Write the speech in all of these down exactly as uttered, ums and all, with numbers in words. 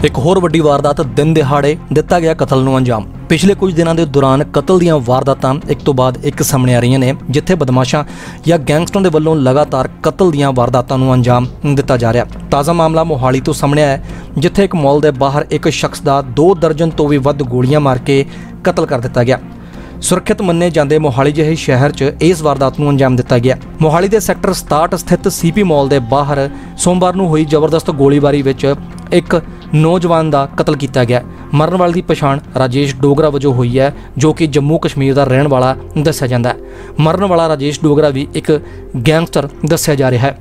एक होर वड्डी वारदात दिन दिहाड़े दिता गया कतल नूं अंजाम। पिछले कुछ दिनों के दौरान कतल दीआं वारदातां एक तो बाद एक सामने आ रही ने, जिथे बदमाशां या गैंगस्टरां दे वल्लों लगातार कतल दीआं वारदातां नूं अंजाम दिता जा रहा। ताज़ा मामला मोहाली तो सामने आया, जिथे एक मॉल के बाहर एक शख्स का दो दर्जन तो भी वध गोलियां मार के कतल कर दिता गया। सुरक्षित मन्ने जाते मोहाली जिहे शहर च इस वारदात नूं अंजाम दिता गया। मोहाली के सैक्टर सताहठ स्थित सीपी मॉल के बाहर सोमवार नूं हुई जबरदस्त गोलीबारी विच एक नौजवान का कतल किया गया। मरण वाले की पछाण राजेश डोगरा वजों हुई है, जो कि जम्मू कश्मीर का रहने वाला दस्या जाता है। मरण वाला राजेश डोगरा भी एक गैंगस्टर दस्या जा रहा है।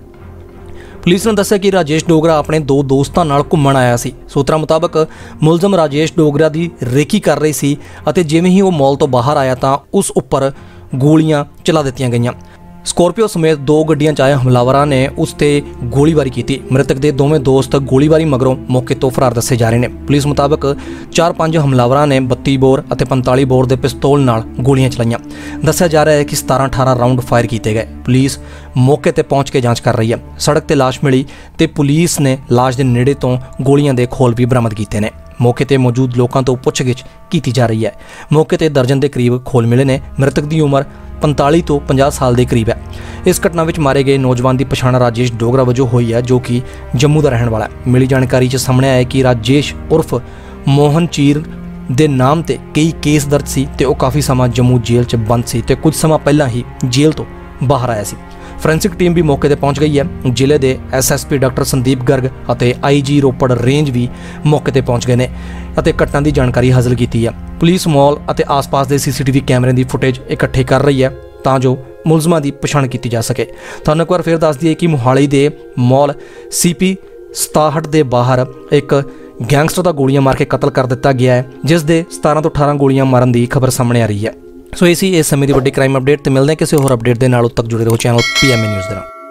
पुलिस ने दस्सिया कि राजेश डोगरा अपने दो दोस्तों नाल घुम्मण आया सी। सूत्रों मुताबक मुलजम राजेश डोगरा की रेकी कर रही सी अते जिवें ही वो मॉल तो बाहर आया तो उस उपर गोलियां चला दित्तियां गईयां। स्कॉर्पियो समेत दो गड्डियां च आए हमलावरां ने उस ते गोलीबारी की। मृतक के दोवें दोस्त गोलीबारी मगरों मौके तो फरार दसे जा रहे हैं। पुलिस मुताबक चार पांच हमलावरां ने बत्ती बोर और पंताली बोर के पिस्तौल नाल गोलियां चलाईयां। दस्सिया जा रहा है कि सतारह अठारह राउंड फायर किए गए। पुलिस मौके पर पहुंच के जांच कर रही है। सड़क पर लाश मिली तो पुलिस ने लाश के नेड़े तो गोलियां के खोल भी बरामद किए हैं। मौके पर मौजूद लोगों तो पुछगिछ की जा रही है। मौके पर दर्जन के करीब खोल मिले ने। मृतक की उम्र पंताली तो पचास साल के करीब है। इस घटना में मारे गए नौजवान की पछाण राजेश डोगरा वजों हुई है, जो कि जम्मू का रहने वाला है। मिली जानकारी च सामने आया कि राजेश उर्फ मोहन चीर के नाम से कई केस दर्ज सी ते वो काफ़ी समा जम्मू जेल च बंद सी ते कुछ समा पहला ही जेल तो बाहर आया सी। फोरेंसिक टीम भी मौके पर पहुंच गई है। जिले के S S P doctor Sandeep Garg और आई जी रोपड़ रेंज भी मौके पर पहुंच गए हैं और घटना की जानकारी हासिल की है। पुलिस मॉल और आस पास के सी सी टी वी कैमरे की फुटेज इकट्ठे कर रही है तां जो मुलजमां की पछाण की जा सके। तुहानूं एक बार फिर दस दईए कि मोहाली के मॉल सी पी सताहठ के बाहर एक गैंगस्टर का गोलियां मार के कतल कर दिता गया है, जिस दे सतारह तो अठारह गोलियां मारन की खबर सामने आ रही है। सो इसी इस समय की वड्डी क्राइम अपडेट। तो मिलते हैं किसी होर अपडेट के नाल। उद तक जुड़े रहो channel P M A news दे नाल।